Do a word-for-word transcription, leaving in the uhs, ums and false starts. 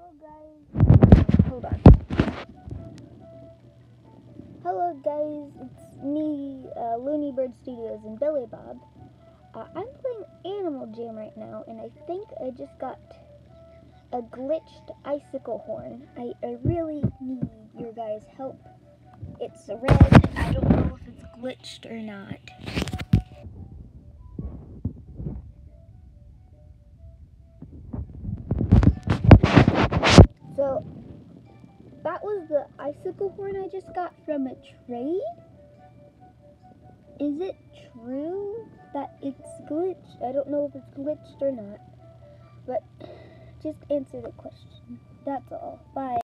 Hello guys. Hold on. Hello guys, it's me, uh, Looney Bird Studios and Billy Bob. Uh, I'm playing Animal Jam right now, and I think I just got a glitched icicle horn. I, I really need your guys' help. It's red. I don't know if it's glitched or not. So, that was the icicle horn I just got from a trade? Is it true that it's glitched? I don't know if it's glitched or not, but just answer the question. That's all. Bye.